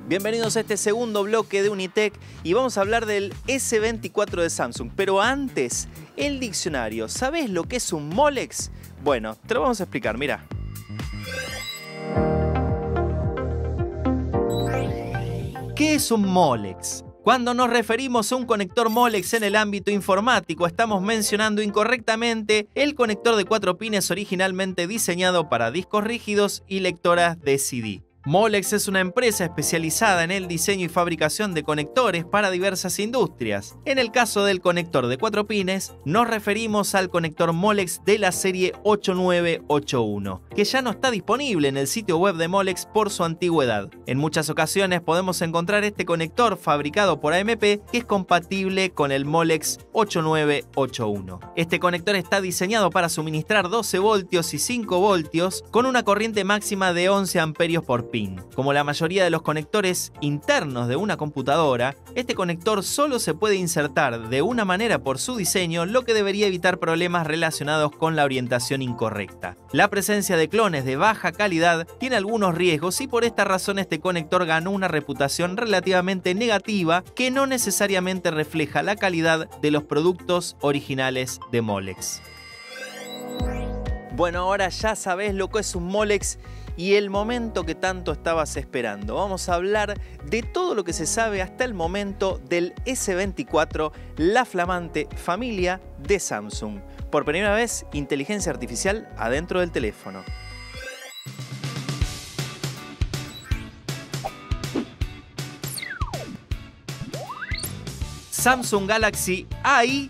Bienvenidos a este segundo bloque de Unitec y vamos a hablar del S24 de Samsung. Pero antes, el diccionario. ¿Sabés lo que es un Molex? Bueno, te lo vamos a explicar, mira. ¿Qué es un Molex? Cuando nos referimos a un conector Molex en el ámbito informático, estamos mencionando incorrectamente el conector de 4 pines originalmente diseñado para discos rígidos y lectoras de CD. Molex es una empresa especializada en el diseño y fabricación de conectores para diversas industrias. En el caso del conector de 4 pines, nos referimos al conector Molex de la serie 8981, que ya no está disponible en el sitio web de Molex por su antigüedad. En muchas ocasiones podemos encontrar este conector fabricado por AMP que es compatible con el Molex 8981. Este conector está diseñado para suministrar 12 voltios y 5 voltios con una corriente máxima de 11 amperios por pin. Como la mayoría de los conectores internos de una computadora, este conector solo se puede insertar de una manera por su diseño, lo que debería evitar problemas relacionados con la orientación incorrecta. La presencia de clones de baja calidad tiene algunos riesgos y por esta razón este conector ganó una reputación relativamente negativa que no necesariamente refleja la calidad de los productos originales de Molex. Bueno, ahora ya sabés lo que es un Molex y el momento que tanto estabas esperando. Vamos a hablar de todo lo que se sabe hasta el momento del S24, la flamante familia de Samsung. Por primera vez, inteligencia artificial adentro del teléfono. Samsung Galaxy AI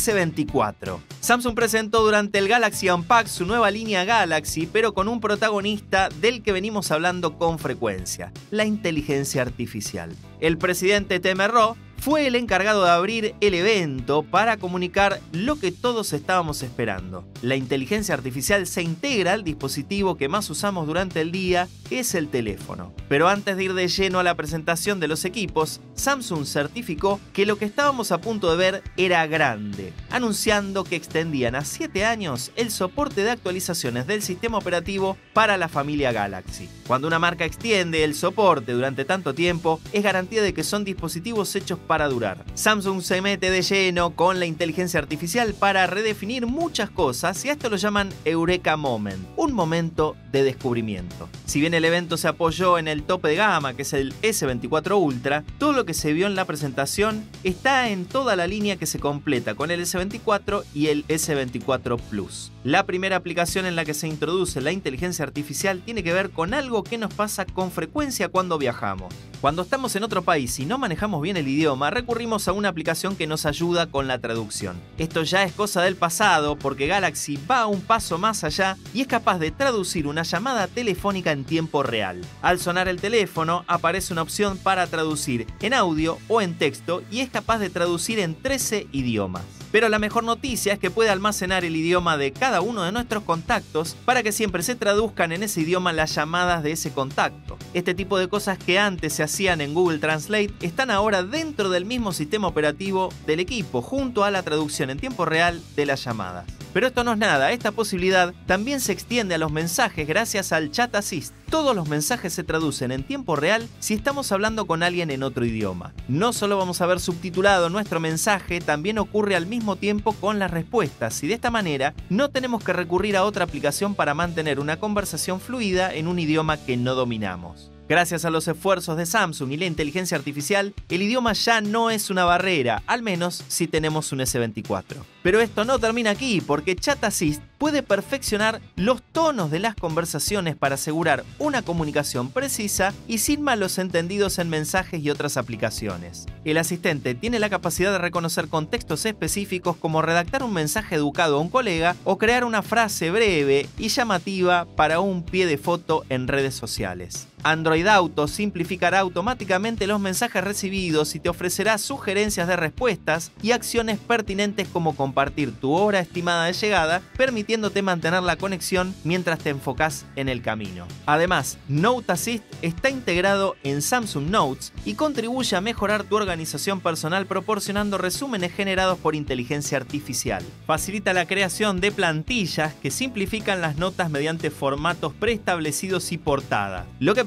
S24. Samsung presentó durante el Galaxy Unpacked su nueva línea Galaxy, pero con un protagonista del que venimos hablando con frecuencia: la inteligencia artificial. El presidente Tim Cook fue el encargado de abrir el evento para comunicar lo que todos estábamos esperando. La inteligencia artificial se integra al dispositivo que más usamos durante el día, que es el teléfono. Pero antes de ir de lleno a la presentación de los equipos, Samsung certificó que lo que estábamos a punto de ver era grande, anunciando que extendían a 7 años el soporte de actualizaciones del sistema operativo para la familia Galaxy. Cuando una marca extiende el soporte durante tanto tiempo, es garantía de que son dispositivos hechos para durar. Samsung se mete de lleno con la inteligencia artificial para redefinir muchas cosas y a esto lo llaman Eureka Moment, un momento de descubrimiento. Si bien el evento se apoyó en el tope de gama, que es el S24 Ultra, todo lo que se vio en la presentación está en toda la línea que se completa con el S24 y el S24 Plus. La primera aplicación en la que se introduce la inteligencia artificial tiene que ver con algo que nos pasa con frecuencia cuando viajamos. Cuando estamos en otro país y no manejamos bien el idioma, recurrimos a una aplicación que nos ayuda con la traducción. Esto ya es cosa del pasado porque Galaxy va un paso más allá y es capaz de traducir una llamada telefónica en tiempo real. Al sonar el teléfono aparece una opción para traducir en audio o en texto y es capaz de traducir en 13 idiomas. Pero la mejor noticia es que puede almacenar el idioma de cada uno de nuestros contactos para que siempre se traduzcan en ese idioma las llamadas de ese contacto. Este tipo de cosas que antes se hacían en Google Translate están ahora dentro del mismo sistema operativo del equipo, junto a la traducción en tiempo real de las llamadas. Pero esto no es nada, esta posibilidad también se extiende a los mensajes gracias al Chat Assist. Todos los mensajes se traducen en tiempo real si estamos hablando con alguien en otro idioma. No solo vamos a ver subtitulado nuestro mensaje, también ocurre al mismo tiempo con las respuestas y de esta manera no tenemos que recurrir a otra aplicación para mantener una conversación fluida en un idioma que no dominamos. Gracias a los esfuerzos de Samsung y la inteligencia artificial, el idioma ya no es una barrera, al menos si tenemos un S24. Pero esto no termina aquí, porque Chat Assist puede perfeccionar los tonos de las conversaciones para asegurar una comunicación precisa y sin malos entendidos en mensajes y otras aplicaciones. El asistente tiene la capacidad de reconocer contextos específicos como redactar un mensaje educado a un colega o crear una frase breve y llamativa para un pie de foto en redes sociales. Android Auto simplificará automáticamente los mensajes recibidos y te ofrecerá sugerencias de respuestas y acciones pertinentes como compartir tu hora estimada de llegada, permitiéndote mantener la conexión mientras te enfocas en el camino. Además, Note Assist está integrado en Samsung Notes y contribuye a mejorar tu organización personal proporcionando resúmenes generados por inteligencia artificial. Facilita la creación de plantillas que simplifican las notas mediante formatos preestablecidos y portada, lo que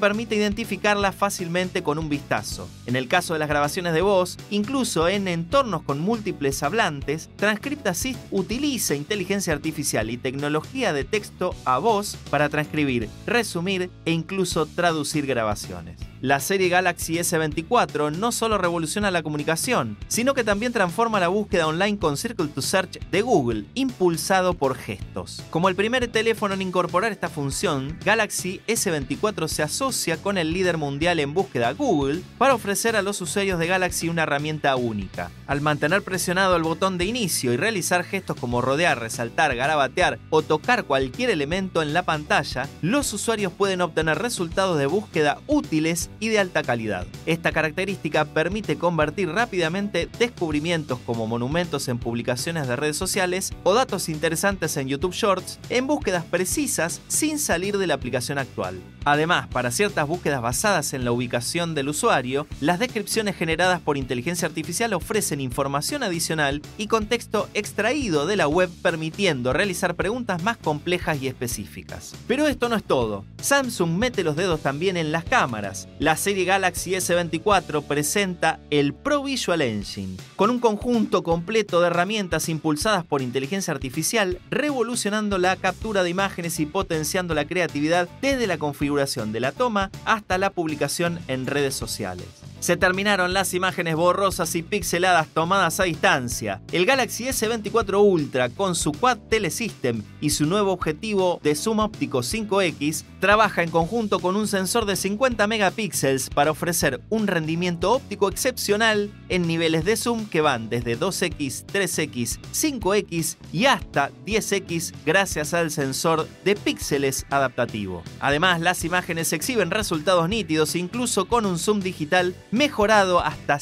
permite identificarla fácilmente con un vistazo. En el caso de las grabaciones de voz, incluso en entornos con múltiples hablantes, Transcript Assist utiliza inteligencia artificial y tecnología de texto a voz para transcribir, resumir e incluso traducir grabaciones. La serie Galaxy S24 no solo revoluciona la comunicación, sino que también transforma la búsqueda online con Circle to Search de Google, impulsado por gestos. Como el primer teléfono en incorporar esta función, Galaxy S24 se asocia con el líder mundial en búsqueda Google para ofrecer a los usuarios de Galaxy una herramienta única. Al mantener presionado el botón de inicio y realizar gestos como rodear, resaltar, garabatear o tocar cualquier elemento en la pantalla, los usuarios pueden obtener resultados de búsqueda útiles y de alta calidad. Esta característica permite convertir rápidamente descubrimientos como monumentos en publicaciones de redes sociales o datos interesantes en YouTube Shorts en búsquedas precisas sin salir de la aplicación actual. Además, para ciertas búsquedas basadas en la ubicación del usuario, las descripciones generadas por inteligencia artificial ofrecen información adicional y contexto extraído de la web, permitiendo realizar preguntas más complejas y específicas. Pero esto no es todo. Samsung mete los dedos también en las cámaras. La serie Galaxy S24 presenta el Pro Visual Engine, con un conjunto completo de herramientas impulsadas por inteligencia artificial, revolucionando la captura de imágenes y potenciando la creatividad desde la configuración de la toma hasta la publicación en redes sociales. Se terminaron las imágenes borrosas y pixeladas tomadas a distancia. El Galaxy S24 Ultra, con su Quad Telesystem y su nuevo objetivo de zoom óptico 5X, trabaja en conjunto con un sensor de 50 megapíxeles para ofrecer un rendimiento óptico excepcional en niveles de zoom que van desde 2X, 3X, 5X y hasta 10X gracias al sensor de píxeles adaptativo. Además, las imágenes exhiben resultados nítidos incluso con un zoom digital mejorado hasta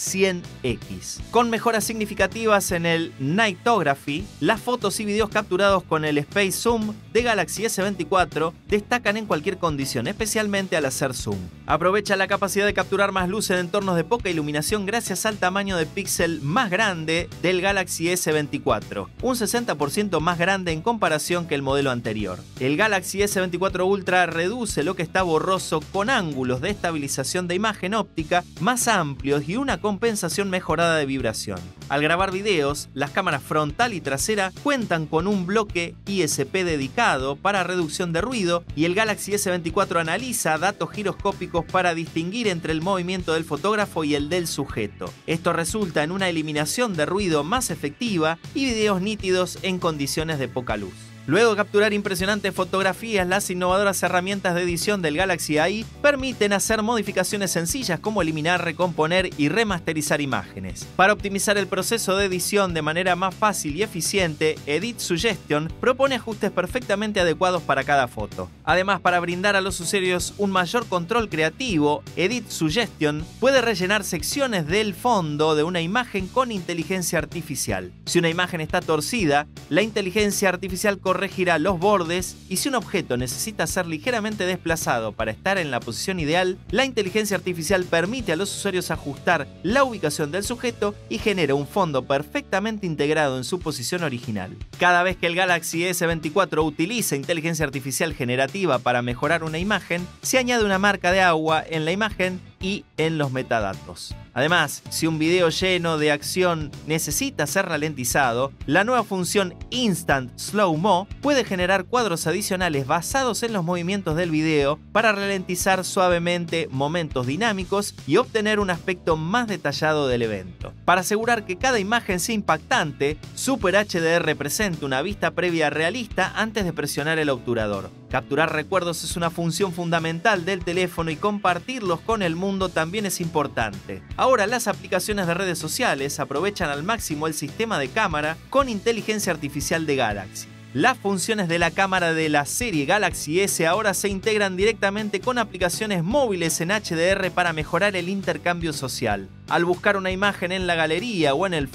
100x. Con mejoras significativas en el Nightography, las fotos y videos capturados con el Space Zoom de Galaxy S24 destacan en cualquier condición, especialmente al hacer zoom. Aprovecha la capacidad de capturar más luz en entornos de poca iluminación gracias al tamaño de píxel más grande del Galaxy S24, un 60% más grande en comparación que el modelo anterior. El Galaxy S24 Ultra reduce lo que está borroso con ángulos de estabilización de imagen óptica más amplios y una compensación mejorada de vibración. Al grabar videos, las cámaras frontal y trasera cuentan con un bloque ISP dedicado para reducción de ruido y el Galaxy S24 analiza datos giroscópicos para distinguir entre el movimiento del fotógrafo y el del sujeto. Esto resulta en una eliminación de ruido más efectiva y videos nítidos en condiciones de poca luz. Luego de capturar impresionantes fotografías, las innovadoras herramientas de edición del Galaxy AI permiten hacer modificaciones sencillas como eliminar, recomponer y remasterizar imágenes. Para optimizar el proceso de edición de manera más fácil y eficiente, Edit Suggestion propone ajustes perfectamente adecuados para cada foto. Además, para brindar a los usuarios un mayor control creativo, Edit Suggestion puede rellenar secciones del fondo de una imagen con inteligencia artificial. Si una imagen está torcida, la inteligencia artificial corregirá los bordes, y si un objeto necesita ser ligeramente desplazado para estar en la posición ideal, la inteligencia artificial permite a los usuarios ajustar la ubicación del sujeto y genera un fondo perfectamente integrado en su posición original. Cada vez que el Galaxy S24 utiliza inteligencia artificial generativa para mejorar una imagen, se añade una marca de agua en la imagen y en los metadatos. Además, si un video lleno de acción necesita ser ralentizado, la nueva función Instant Slow Mo puede generar cuadros adicionales basados en los movimientos del video para ralentizar suavemente momentos dinámicos y obtener un aspecto más detallado del evento. Para asegurar que cada imagen sea impactante, Super HDR presenta una vista previa realista antes de presionar el obturador. Capturar recuerdos es una función fundamental del teléfono y compartirlos con el mundo también es importante. Ahora las aplicaciones de redes sociales aprovechan al máximo el sistema de cámara con inteligencia artificial de Galaxy. Las funciones de la cámara de la serie Galaxy S ahora se integran directamente con aplicaciones móviles en HDR para mejorar el intercambio social. Al buscar una imagen en la galería o en el feed,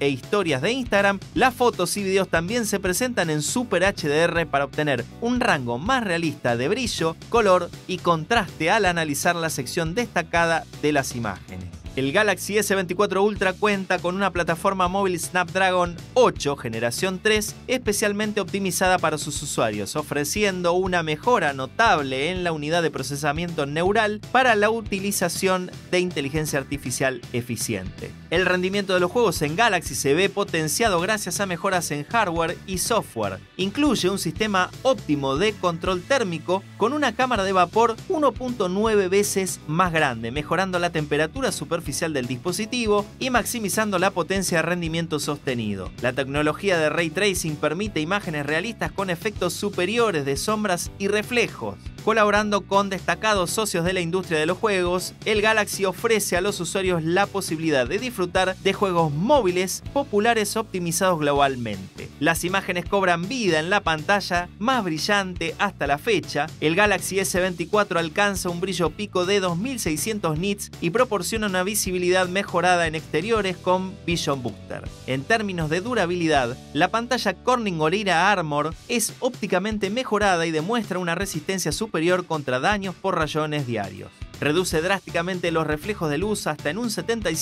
e historias de Instagram, las fotos y videos también se presentan en Super HDR para obtener un rango más realista de brillo, color y contraste al analizar la sección destacada de las imágenes. El Galaxy S24 Ultra cuenta con una plataforma móvil Snapdragon 8 generación 3 especialmente optimizada para sus usuarios, ofreciendo una mejora notable en la unidad de procesamiento neural para la utilización de inteligencia artificial eficiente. El rendimiento de los juegos en Galaxy se ve potenciado gracias a mejoras en hardware y software. Incluye un sistema óptimo de control térmico con una cámara de vapor 1.9 veces más grande, mejorando la temperatura superficial del dispositivo y maximizando la potencia de rendimiento sostenido. La tecnología de Ray Tracing permite imágenes realistas con efectos superiores de sombras y reflejos. Colaborando con destacados socios de la industria de los juegos, el Galaxy ofrece a los usuarios la posibilidad de disfrutar de juegos móviles populares optimizados globalmente. Las imágenes cobran vida en la pantalla más brillante hasta la fecha. El Galaxy S24 alcanza un brillo pico de 2600 nits y proporciona una visibilidad mejorada en exteriores con Vision Booster. En términos de durabilidad, la pantalla Corning Gorilla Armor es ópticamente mejorada y demuestra una resistencia superior contra daños por rayones diarios. Reduce drásticamente los reflejos de luz hasta en un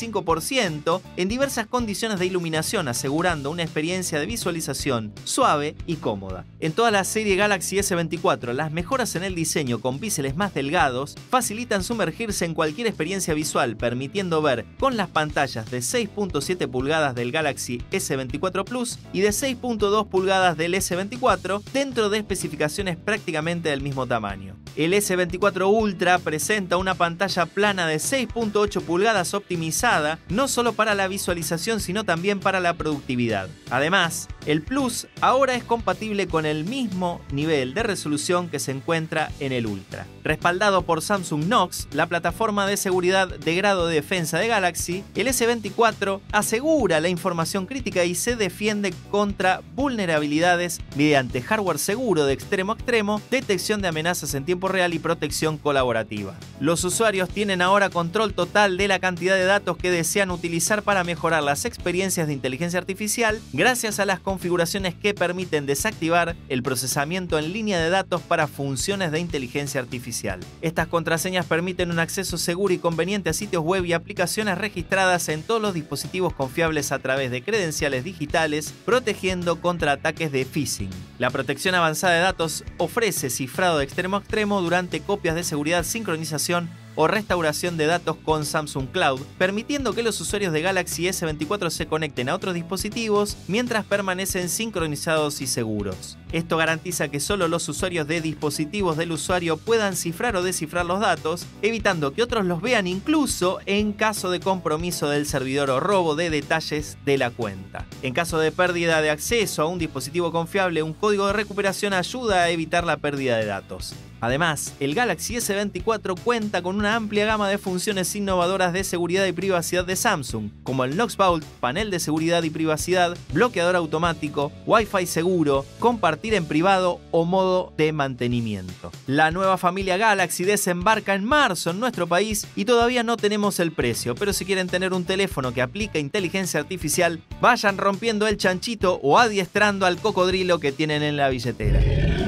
75% en diversas condiciones de iluminación, asegurando una experiencia de visualización suave y cómoda. En toda la serie Galaxy S24, las mejoras en el diseño con biseles más delgados facilitan sumergirse en cualquier experiencia visual, permitiendo ver con las pantallas de 6.7 pulgadas del Galaxy S24 Plus y de 6.2 pulgadas del S24 dentro de especificaciones prácticamente del mismo tamaño. El S24 Ultra presenta una pantalla plana de 6.8 pulgadas optimizada no solo para la visualización sino también para la productividad. Además, el Plus ahora es compatible con el mismo nivel de resolución que se encuentra en el Ultra. Respaldado por Samsung Knox, la plataforma de seguridad de grado de defensa de Galaxy, el S24 asegura la información crítica y se defiende contra vulnerabilidades mediante hardware seguro de extremo a extremo, detección de amenazas en tiempo real y protección colaborativa. Los usuarios tienen ahora control total de la cantidad de datos que desean utilizar para mejorar las experiencias de inteligencia artificial gracias a las configuraciones que permiten desactivar el procesamiento en línea de datos para funciones de inteligencia artificial. Estas contraseñas permiten un acceso seguro y conveniente a sitios web y aplicaciones registradas en todos los dispositivos confiables a través de credenciales digitales, protegiendo contra ataques de phishing. La protección avanzada de datos ofrece cifrado de extremo a extremo durante copias de seguridad, sincronización o restauración de datos con Samsung Cloud, permitiendo que los usuarios de Galaxy S24 se conecten a otros dispositivos mientras permanecen sincronizados y seguros. Esto garantiza que solo los usuarios de dispositivos del usuario puedan cifrar o descifrar los datos, evitando que otros los vean incluso en caso de compromiso del servidor o robo de detalles de la cuenta. En caso de pérdida de acceso a un dispositivo confiable, un código de recuperación ayuda a evitar la pérdida de datos. Además, el Galaxy S24 cuenta con una amplia gama de funciones innovadoras de seguridad y privacidad de Samsung, como el Knox Vault, panel de seguridad y privacidad, bloqueador automático, Wi-Fi seguro, compartir en privado o modo de mantenimiento. La nueva familia Galaxy desembarca en marzo en nuestro país y todavía no tenemos el precio, pero si quieren tener un teléfono que aplica inteligencia artificial, vayan rompiendo el chanchito o adiestrando al cocodrilo que tienen en la billetera.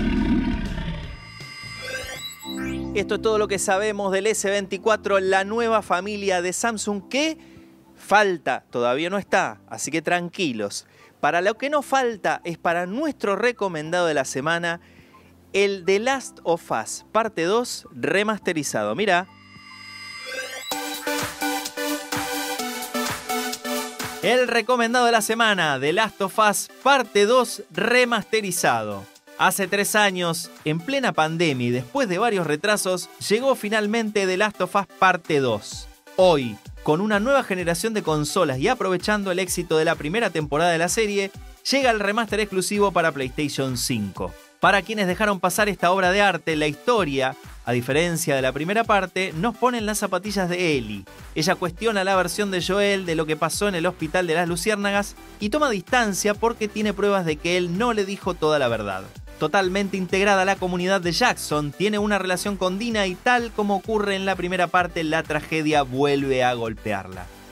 Esto es todo lo que sabemos del S24, la nueva familia de Samsung que falta, todavía no está, así que tranquilos. Para lo que no falta es para nuestro recomendado de la semana, el The Last of Us, parte 2 remasterizado. Mira. El recomendado de la semana, The Last of Us, parte 2 remasterizado. Hace 3 años, en plena pandemia y después de varios retrasos, llegó finalmente The Last of Us Parte 2. Hoy, con una nueva generación de consolas y aprovechando el éxito de la primera temporada de la serie, llega el remaster exclusivo para PlayStation 5. Para quienes dejaron pasar esta obra de arte, la historia, a diferencia de la primera parte, nos pone en las zapatillas de Ellie. Ella cuestiona la versión de Joel de lo que pasó en el Hospital de las Luciérnagas y toma distancia porque tiene pruebas de que él no le dijo toda la verdad. Totalmente integrada a la comunidad de Jackson, tiene una relación con Dina y tal como ocurre en la primera parte, la tragedia vuelve a golpearla.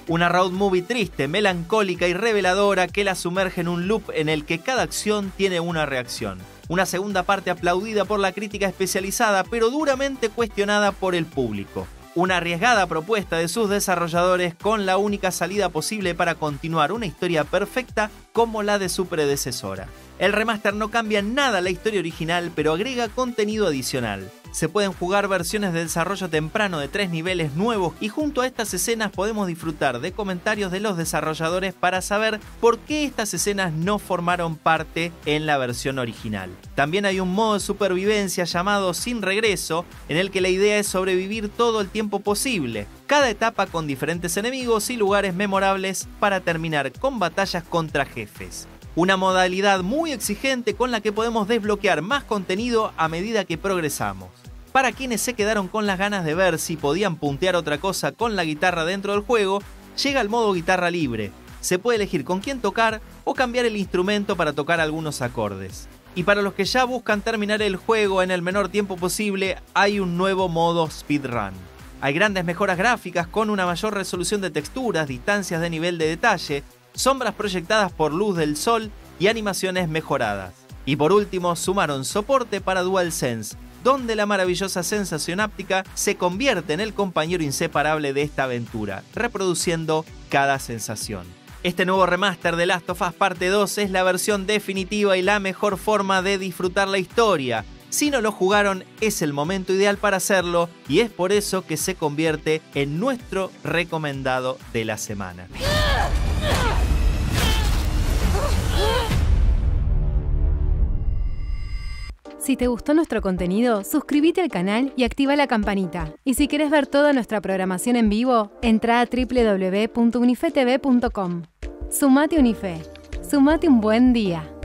Una road movie triste, melancólica y reveladora que la sumerge en un loop en el que cada acción tiene una reacción. Una segunda parte aplaudida por la crítica especializada, pero duramente cuestionada por el público. Una arriesgada propuesta de sus desarrolladores con la única salida posible para continuar una historia perfecta como la de su predecesora. El remaster no cambia nada la historia original, pero agrega contenido adicional. Se pueden jugar versiones de desarrollo temprano de 3 niveles nuevos y junto a estas escenas podemos disfrutar de comentarios de los desarrolladores para saber por qué estas escenas no formaron parte en la versión original. También hay un modo de supervivencia llamado Sin Regreso, en el que la idea es sobrevivir todo el tiempo posible, cada etapa con diferentes enemigos y lugares memorables para terminar con batallas contra jefes. Una modalidad muy exigente con la que podemos desbloquear más contenido a medida que progresamos. Para quienes se quedaron con las ganas de ver si podían puntear otra cosa con la guitarra dentro del juego, llega el modo guitarra libre. Se puede elegir con quién tocar o cambiar el instrumento para tocar algunos acordes. Y para los que ya buscan terminar el juego en el menor tiempo posible, hay un nuevo modo speedrun. Hay grandes mejoras gráficas con una mayor resolución de texturas, distancias de nivel de detalle, sombras proyectadas por luz del sol y animaciones mejoradas. Y por último, sumaron soporte para DualSense, donde la maravillosa sensación áptica se convierte en el compañero inseparable de esta aventura, reproduciendo cada sensación. Este nuevo remaster de Last of Us Parte 2 es la versión definitiva y la mejor forma de disfrutar la historia. Si no lo jugaron, es el momento ideal para hacerlo y es por eso que se convierte en nuestro recomendado de la semana. Si te gustó nuestro contenido, suscríbete al canal y activa la campanita. Y si querés ver toda nuestra programación en vivo, entra a www.unifetv.com. Sumate Unife. Sumate un buen día.